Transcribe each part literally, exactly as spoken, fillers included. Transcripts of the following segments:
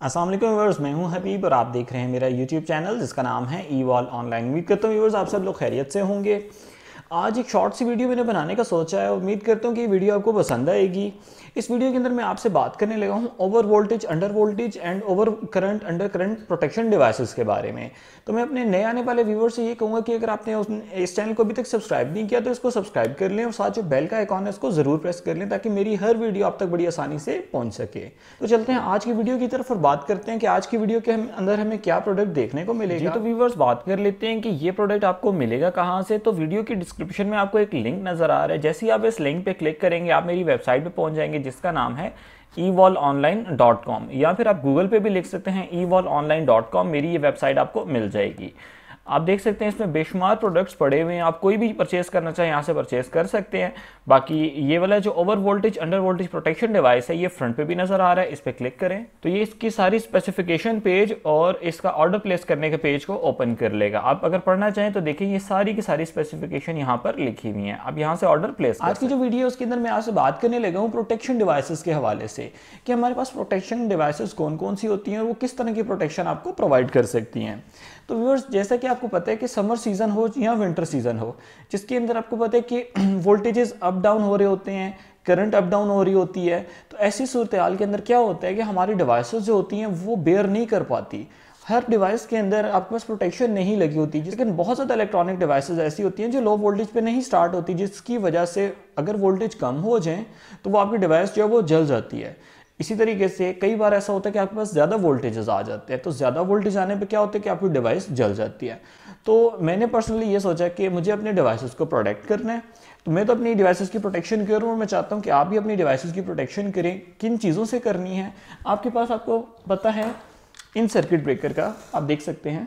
अस्सलाम वालेकुम व्यूअर्स, मैं हूं हबीब और आप देख रहे हैं मेरा यूट्यूब चैनल जिसका नाम है ई वॉल ऑनलाइन। उम्मीद करता हूं व्यूअर्स आप सब लोग खैरियत से होंगे। आज एक शॉर्ट सी वीडियो मैंने बनाने का सोचा है। उम्मीद करता हूं कि ये वीडियो आपको पसंद आएगी। इस वीडियो के अंदर मैं आपसे बात करने लगा हूं over voltage, under voltage and over current, under current protection devices के बारे में। तो मैं अपने नए आने वाले व्यूअर्स से ये कहूँगा कि अगर आपने उस इस चैनल को अभी तक सब्सक्राइब नहीं किया तो इसको सब्सक्राइब कर लें और साथ जो बेल का आइकॉन है उसको ज़रूर प्रेस कर लें ताकि मेरी हर वीडियो आप तक बड़ी आसानी से पहुँच सके। तो चलते हैं आज की वीडियो की तरफ और बात करते हैं कि आज की वीडियो के अंदर हमें क्या प्रोडक्ट देखने को मिलेगा। तो व्यूअर्स बात कर लेते हैं कि ये प्रोडक्ट आपको मिलेगा कहाँ से। तो वीडियो की डिस्क्रिप्शन में आपको एक लिंक नजर आ रहा है। जैसे ही आप इस लिंक पे क्लिक करेंगे आप मेरी वेबसाइट पे पहुंच जाएंगे जिसका नाम है e wall online dot com, या फिर आप गूगल पे भी लिख सकते हैं e wall online dot com. मेरी ये वेबसाइट आपको मिल जाएगी। आप देख सकते हैं इसमें बेशुमार प्रोडक्ट्स पड़े हुए हैं। आप कोई भी परचेस करना चाहें यहाँ से परचेस कर सकते हैं। बाकी ये वाला जो over voltage under voltage protection device है ये फ्रंट पे भी नजर आ रहा है। इस पर क्लिक करें तो ये इसकी सारी स्पेसिफिकेशन पेज और इसका ऑर्डर प्लेस करने के पेज को ओपन कर लेगा। आप अगर पढ़ना चाहें तो देखिए ये सारी की सारी स्पेसिफिकेशन यहाँ पर लिखी हुई है। आप यहाँ से ऑर्डर प्लेस आज की जो वीडियो है उसके अंदर मैं आपसे बात करने लगा हूँ प्रोटेक्शन डिवाइसेस के हवाले से कि हमारे पास प्रोटेक्शन डिवाइसेस कौन कौन सी होती हैं और वो किस तरह की प्रोटेक्शन आपको प्रोवाइड कर सकती हैं। तो व्यूअर्स जैसा कि आपको पता है कि समर सीजन हो या विंटर सीजन हो, जिसके अंदर आपको पता है कि वोल्टेजेस अप डाउन हो रहे होते हैं, करंट अप डाउन हो रही होती है, तो ऐसी सूरत हाल के अंदर क्या होता है कि हमारी डिवाइसेस जो होती हैं वो बेयर नहीं कर पाती। हर डिवाइस के अंदर आपके पास प्रोटेक्शन नहीं लगी होती, लेकिन बहुत ज़्यादा इलेक्ट्रॉनिक डिवाइसेस ऐसी होती हैं जो लो वोल्टेज पे नहीं स्टार्ट होती, जिसकी वजह से अगर वोल्टेज कम हो जाए तो वो आपकी डिवाइस जो है वो जल जाती है। इसी तरीके से कई बार ऐसा होता है कि आपके पास ज़्यादा वोल्टेजेस आ जाते हैं, तो ज़्यादा वोल्टेज आने पे क्या होता है कि आपकी डिवाइस जल जाती है। तो मैंने पर्सनली ये सोचा कि मुझे अपने डिवाइसेस को प्रोटेक्ट करना है, तो मैं तो अपनी डिवाइसेस की प्रोटेक्शन करूँ और मैं चाहता हूँ कि आप भी अपनी डिवाइसेस की प्रोटेक्शन करें। किन चीज़ों से करनी है आपके पास आपको पता है। इन सर्किट ब्रेकर का आप देख सकते हैं,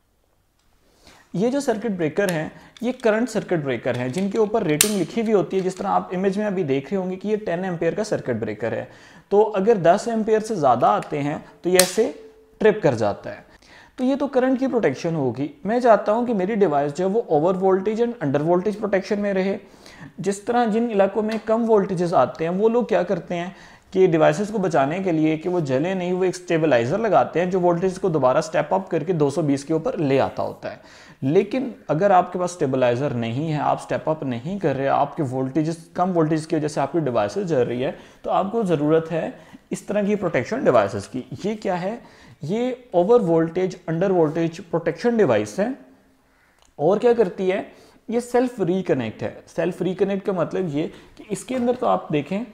ये जो सर्किट ब्रेकर हैं ये करंट सर्किट ब्रेकर हैं जिनके ऊपर रेटिंग लिखी हुई होती है। जिस तरह आप इमेज में अभी देख रहे होंगे कि ये टेन एम्पेयर का सर्किट ब्रेकर है, तो अगर दस एम्पेयर से ज़्यादा आते हैं तो ये ऐसे ट्रिप कर जाता है। तो ये तो करंट की प्रोटेक्शन होगी। मैं चाहता हूँ कि मेरी डिवाइस जो है वो over voltage and under voltage protection में रहे। जिस तरह जिन इलाकों में कम वोल्टेजेस आते हैं वो लोग क्या करते हैं कि डिवाइसेस को बचाने के लिए कि वो जले नहीं, वो एक स्टेबलाइजर लगाते हैं जो वोल्टेज को दोबारा स्टेप अप करके दो सौ बीस के ऊपर ले आता होता है। लेकिन अगर आपके पास स्टेबलाइजर नहीं है, आप स्टेप अप नहीं कर रहे, आपके वोल्टेजेस कम वोल्टेज की वजह से आपकी डिवाइसेस जल रही है, तो आपको ज़रूरत है इस तरह की प्रोटेक्शन डिवाइसेस की। ये क्या है? ये over voltage under voltage protection device है। और क्या करती है? ये सेल्फ रिकनेक्ट है। सेल्फ रिकनेक्ट का मतलब ये कि इसके अंदर तो आप देखें,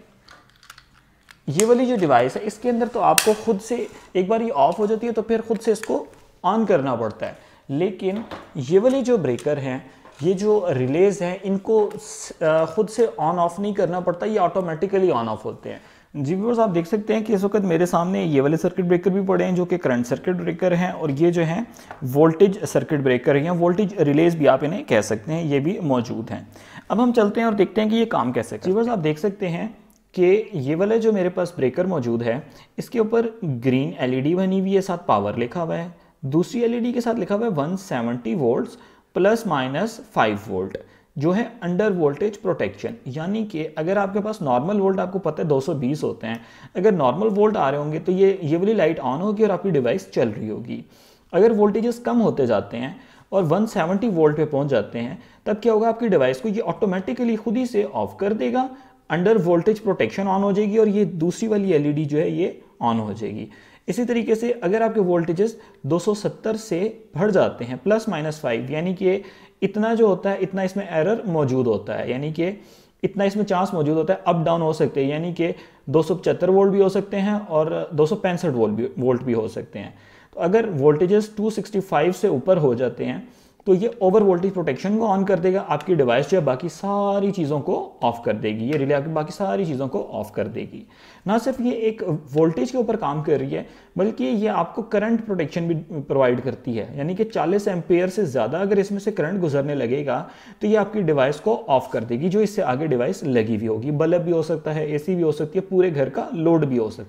ये वाली जो डिवाइस है इसके अंदर तो आपको खुद से एक बार ये ऑफ हो जाती है तो फिर खुद से इसको ऑन करना पड़ता है। लेकिन ये वाली जो ब्रेकर हैं, ये जो रिलेज हैं, इनको खुद से ऑन ऑफ नहीं करना पड़ता, ये ऑटोमेटिकली ऑन ऑफ होते हैं। जी व्यूअर्स आप देख सकते हैं कि इस वक्त मेरे सामने ये वाले सर्किट ब्रेकर भी पड़े हैं जो कि करंट सर्किट ब्रेकर हैं, और ये जो हैं वोल्टेज सर्किट ब्रेकर हैं, वोल्टेज रिलेज भी आप इन्हें कह सकते हैं, ये भी मौजूद हैं। अब हम चलते हैं और देखते हैं कि ये काम कैसे करते हैं। व्यूअर्स आप देख सकते हैं कि ये वाला जो मेरे पास ब्रेकर मौजूद है इसके ऊपर ग्रीन एलईडी बनी हुई है, साथ पावर लिखा हुआ है। दूसरी एलईडी के साथ लिखा हुआ है one seventy volts plus minus five volt जो है अंडर वोल्टेज प्रोटेक्शन। यानी कि अगर आपके पास नॉर्मल वोल्ट आपको पता है दो सौ बीस होते हैं, अगर नॉर्मल वोल्ट आ रहे होंगे तो ये ये वाली लाइट ऑन होगी और आपकी डिवाइस चल रही होगी। अगर वोल्टेजेस कम होते जाते हैं और वन सेवेंटी वोल्ट पे पहुंच जाते हैं तब क्या होगा, आपकी डिवाइस को ये ऑटोमेटिकली खुद ही से ऑफ कर देगा, अंडर वोल्टेज प्रोटेक्शन ऑन हो जाएगी और ये दूसरी वाली एलईडी जो है ये ऑन हो जाएगी। इसी तरीके से अगर आपके वोल्टेजेस दो सौ सत्तर से बढ़ जाते हैं प्लस माइनस फाइव, यानी कि इतना जो होता है इतना इसमें एरर मौजूद होता है, यानी कि इतना इसमें चांस मौजूद होता है, अप डाउन हो सकते हैं, यानी कि दो सौ पचहत्तर वोल्ट भी हो सकते हैं और दो सौ पैंसठ वोल्ट भी वोल्ट भी हो सकते हैं। तो अगर वोल्टेजेस दो सौ पैंसठ से ऊपर हो जाते हैं तो ये ओवर वोल्टेज प्रोटेक्शन को ऑन कर देगा, आपकी डिवाइस जो है बाकी सारी चीज़ों को ऑफ कर देगी। ये रिले आपकी बाकी सारी चीज़ों को ऑफ कर देगी। ना सिर्फ ये एक वोल्टेज के ऊपर काम कर रही है बल्कि ये आपको करंट प्रोटेक्शन भी प्रोवाइड करती है, यानी कि चालीस एम्पेयर से ज़्यादा अगर इसमें से करंट गुजरने लगेगा तो ये आपकी डिवाइस को ऑफ कर देगी, जो इससे आगे डिवाइस लगी हुई होगी। बल्ब भी हो सकता है, एसी भी हो सकती है, पूरे घर का लोड भी हो सकता है।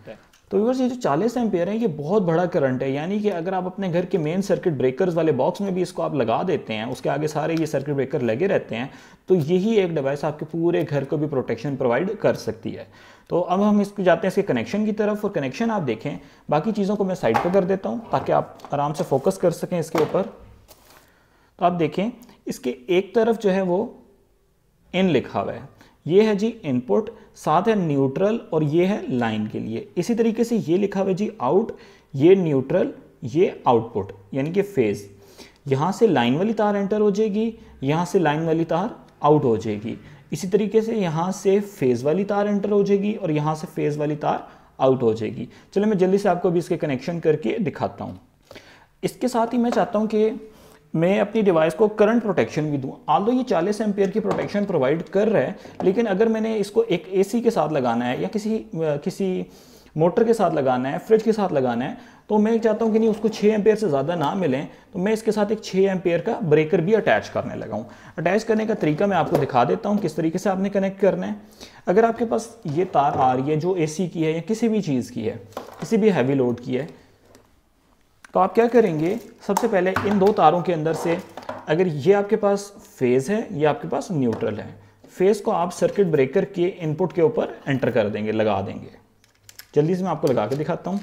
तो व्यूअर्स ये जो चालीस एम्पियर है ये बहुत बड़ा करंट है, यानी कि अगर आप अपने घर के मेन सर्किट ब्रेकर्स वाले बॉक्स में भी इसको आप लगा देते हैं, उसके आगे सारे ये सर्किट ब्रेकर लगे रहते हैं, तो यही एक डिवाइस आपके पूरे घर को भी प्रोटेक्शन प्रोवाइड कर सकती है। तो अब हम इसको जाते हैं इसके कनेक्शन की तरफ, और कनेक्शन आप देखें, बाकी चीज़ों को मैं साइड पर कर देता हूँ ताकि आप आराम से फोकस कर सकें इसके ऊपर। तो आप देखें इसके एक तरफ जो है वो इन लिखा हुआ है, ये है जी इनपुट, साथ है न्यूट्रल और ये है लाइन के लिए। इसी तरीके से ये लिखा हुआ है जी आउट, ये न्यूट्रल, ये आउटपुट यानी कि फेज। यहाँ से लाइन वाली तार एंटर हो जाएगी, यहाँ से लाइन वाली तार आउट हो जाएगी। इसी तरीके से यहाँ से फेज वाली तार एंटर हो जाएगी और यहाँ से फेज वाली तार आउट हो जाएगी। चलो मैं जल्दी से आपको अभी इसके कनेक्शन करके दिखाता हूँ। इसके साथ ही मैं चाहता हूँ कि मैं अपनी डिवाइस को करंट प्रोटेक्शन भी दूं। आल्दो ये चालीस एम्पियर की प्रोटेक्शन प्रोवाइड कर रहा है, लेकिन अगर मैंने इसको एक एसी के साथ लगाना है या किसी किसी मोटर के साथ लगाना है, फ्रिज के साथ लगाना है, तो मैं चाहता हूं कि नहीं उसको छः एम्पियर से ज़्यादा ना मिलें, तो मैं इसके साथ एक छः एम्पियर का ब्रेकर भी अटैच करने लगा हूँ। अटैच करने का तरीका मैं आपको दिखा देता हूँ किस तरीके से आपने कनेक्ट करना है। अगर आपके पास ये तार आ रही है जो एसी की है या किसी भी चीज़ की है, किसी भी हैवी लोड की है, तो आप क्या करेंगे, सबसे पहले इन दो तारों के अंदर से, अगर ये आपके पास फेज है, ये आपके पास न्यूट्रल है, फेज को आप सर्किट ब्रेकर के इनपुट के ऊपर एंटर कर देंगे, लगा देंगे। जल्दी से मैं आपको लगा के दिखाता हूं।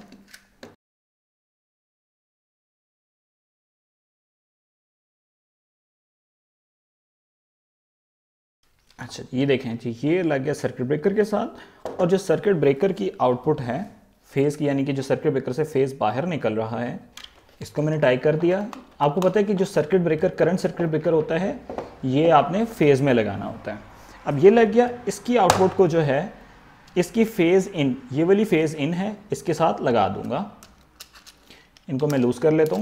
अच्छा ये देखें जी, ये लग गया सर्किट ब्रेकर के साथ, और जो सर्किट ब्रेकर की आउटपुट है फेज की, यानी कि जो सर्किट ब्रेकर से फेज बाहर निकल रहा है, इसको मैंने टाई कर दिया। आपको पता है कि जो circuit breaker current circuit breaker होता है ये आपने फेज में लगाना होता है। अब ये लग गया, इसकी आउटपुट को जो है इसकी फेज इन, ये वाली फेज इन है, इसके साथ लगा दूंगा। इनको मैं लूज कर लेता हूं।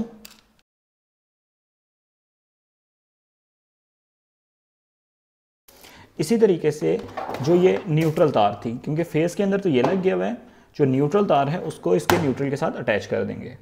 इसी तरीके से जो ये न्यूट्रल तार थी, क्योंकि फेज के अंदर तो ये लग गया हुआ है, जो न्यूट्रल तार है उसको इसके न्यूट्रल के साथ अटैच कर देंगे।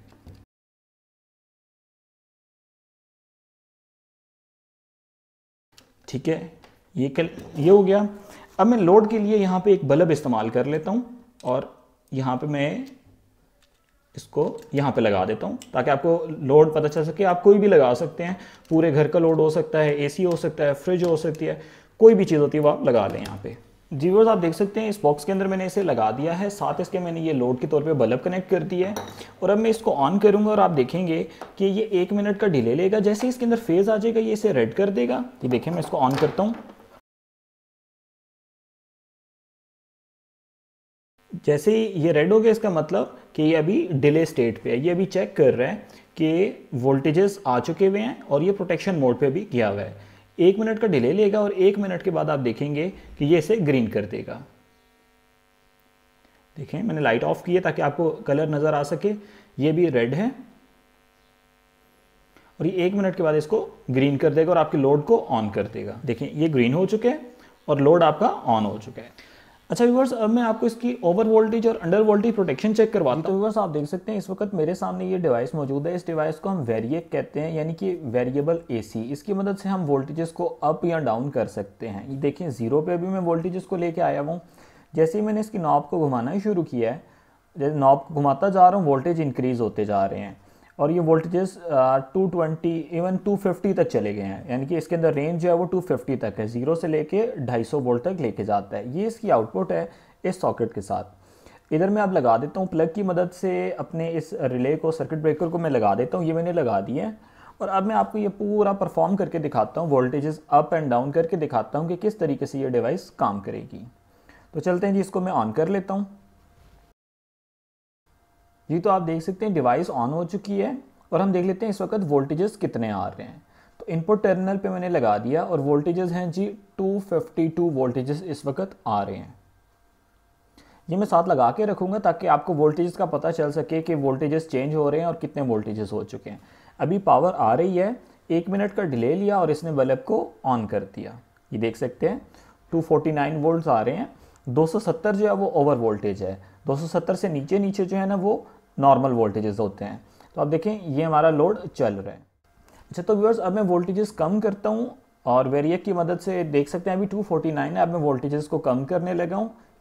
ठीक है, ये कल ये हो गया। अब मैं लोड के लिए यहाँ पे एक बल्ब इस्तेमाल कर लेता हूँ, और यहाँ पे मैं इसको यहाँ पे लगा देता हूँ ताकि आपको लोड पता चल सके। आप कोई भी लगा सकते हैं, पूरे घर का लोड हो सकता है, एसी हो सकता है, फ्रिज हो सकती है, कोई भी चीज़ होती है वो आप लगा लें यहाँ पे। जी व्यूअर्स, आप देख सकते हैं इस बॉक्स के अंदर मैंने इसे लगा दिया है, साथ इसके मैंने ये लोड के तौर पे बल्ब कनेक्ट कर दिया है। और अब मैं इसको ऑन करूंगा और आप देखेंगे कि ये एक मिनट का डिले लेगा। जैसे इसके अंदर फेज आ जाएगा ये इसे रेड कर देगा। ये देखें, मैं इसको ऑन करता हूँ। जैसे ही ये रेड हो गया, इसका मतलब कि ये अभी डिले स्टेट पे है। ये अभी चेक कर रहा है कि वोल्टेजेस आ चुके हुए हैं और ये प्रोटेक्शन मोड पे भी गया हुआ है। एक मिनट का डिले लेगा और एक मिनट के बाद आप देखेंगे कि ये इसे ग्रीन कर देगा। देखें, मैंने लाइट ऑफ की है ताकि आपको कलर नजर आ सके। ये भी रेड है और ये एक मिनट के बाद इसको ग्रीन कर देगा और आपके लोड को ऑन कर देगा। देखें, ये ग्रीन हो चुके हैं और लोड आपका ऑन हो चुका है। अच्छा व्यूअर्स, अब मैं आपको इसकी ओवर वोल्टेज और अंडर वोल्टेज प्रोटेक्शन चेक करवाता हूँ। तो व्यूअर्स, आप देख सकते हैं इस वक्त मेरे सामने ये डिवाइस मौजूद है। इस डिवाइस को हम वेरिएक कहते हैं, यानी कि वेरिएबल एसी। इसकी मदद से हम वोल्टेजेस को अप या डाउन कर सकते हैं। ये देखें, जीरो पे अभी मैं वोल्टेजेस को लेके आया हूँ। जैसे ही मैंने इसकी नॉब को घुमाना ही शुरू किया है, जैसे नॉब को घुमाता जा रहा हूँ, वोल्टेज इंक्रीज होते जा रहे हैं और ये voltages two twenty even two fifty तक चले गए हैं। यानी कि इसके अंदर रेंज जो है वो टू फिफ्टी तक है, जीरो से लेके ढाई सौ वोल्ट तक लेके जाता है। ये इसकी आउटपुट है इस सॉकेट के साथ। इधर मैं अब लगा देता हूँ प्लग की मदद से अपने इस रिले को, सर्किट ब्रेकर को मैं लगा देता हूँ। ये मैंने लगा दिया है और अब मैं आपको ये पूरा परफॉर्म करके दिखाता हूँ, वोल्टेजेस अप एंड डाउन करके दिखाता हूँ कि किस तरीके से ये डिवाइस काम करेगी। तो चलते हैं जी, इसको मैं ऑन कर लेता हूँ। जी तो आप देख सकते हैं डिवाइस ऑन हो चुकी है और हम देख लेते हैं इस वक्त वोल्टेजेस कितने आ रहे हैं। तो इनपुट टर्मिनल पे मैंने लगा दिया और वोल्टेजेस हैं जी टू फिफ्टी टू वोल्टेजेस इस वक्त आ रहे हैं। ये मैं साथ लगा के रखूँगा ताकि आपको वोल्टेजेस का पता चल सके कि वोल्टेजेस चेंज हो रहे हैं और कितने वोल्टेजेस हो चुके हैं। अभी पावर आ रही है, एक मिनट का डिले लिया और इसने बल्ब को ऑन कर दिया। ये देख सकते हैं टू फोर्टी नाइन वोल्ट्स आ रहे हैं। दो सौ सत्तर जो है वो ओवर वोल्टेज है, दो सौ सत्तर से नीचे नीचे जो है ना वो नॉर्मल वोल्टेजेस होते हैं। तो आप देखें ये हमारा लोड चल रहा है। अच्छा तो व्यूअर्स, अब मैं वोल्टेजेस कम करता हूँ और वेरिएक की मदद से देख सकते हैं अभी टू फोर्टी नाइन है। अब मैं वोल्टेजेस को कम करने लगा हूँ।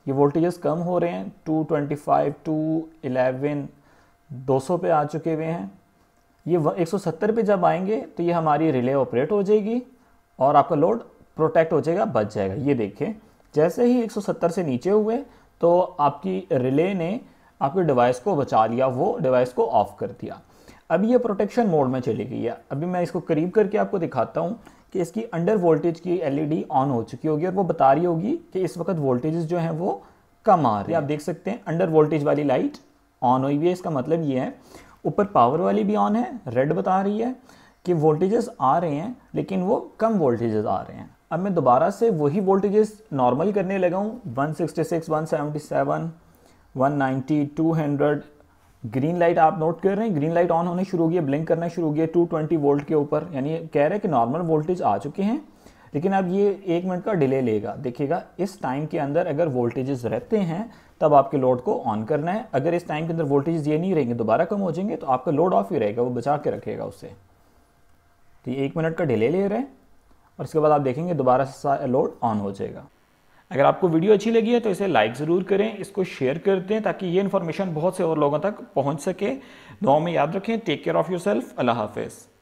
ये वोल्टेजेस कम हो रहे हैं, two twenty five, two eleven, दो सौ पे आ चुके हुए हैं। ये एक सौ सत्तर पे जब आएंगे तो ये हमारी रिले ऑपरेट हो जाएगी और आपका लोड प्रोटेक्ट हो जाएगा, बच जाएगा। ये देखें, जैसे ही एक सौ सत्तर से नीचे हुए तो आपकी रिले ने आपके डिवाइस को बचा लिया, वो डिवाइस को ऑफ कर दिया। अभी ये प्रोटेक्शन मोड में चली गई है। अभी मैं इसको करीब करके आपको दिखाता हूँ कि इसकी अंडर वोल्टेज की एलईडी ऑन हो चुकी होगी और वो बता रही होगी कि इस वक्त वोल्टेजेस जो हैं वो कम आ रहे हैं। आप देख सकते हैं अंडर वोल्टेज वाली लाइट ऑन हुई हुई है। इसका मतलब ये है ऊपर पावर वाली भी ऑन है, रेड बता रही है कि वोल्टेजेस आ रहे हैं लेकिन वो कम वोल्टेजेस आ रहे हैं। अब मैं दोबारा से वही वोल्टेजेस नॉर्मल करने लगा हूँ, one sixty six, one seventy seven, one ninety, two hundred. Green light आप नोट कर रहे हैं, ग्रीन लाइट ऑन होने शुरू हो गई है, ब्लिंक करना शुरू हो गया टू ट्वेंटी वोल्ट के ऊपर, यानी कह रहे हैं कि नॉर्मल वोल्टेज आ चुके हैं। लेकिन अब ये एक मिनट का डिले लेगा। देखिएगा इस टाइम के अंदर अगर वोल्टेजेस रहते हैं तब आपके लोड को ऑन करना है। अगर इस टाइम के अंदर वोल्टेजेस ये नहीं रहेंगे, दोबारा कम हो जाएंगे, तो आपका लोड ऑफ ही रहेगा, वो बचा के रखेगा उससे। तो ये एक मिनट का डिले ले रहे हैं और इसके बाद आप देखेंगे दोबारा से लोड ऑन हो जाएगा। अगर आपको वीडियो अच्छी लगी है तो इसे लाइक ज़रूर करें, इसको शेयर कर दें ताकि ये इन्फॉर्मेशन बहुत से और लोगों तक पहुंच सके। दुआ में याद रखें। Take care of yourself. अल्लाह हाफिज़।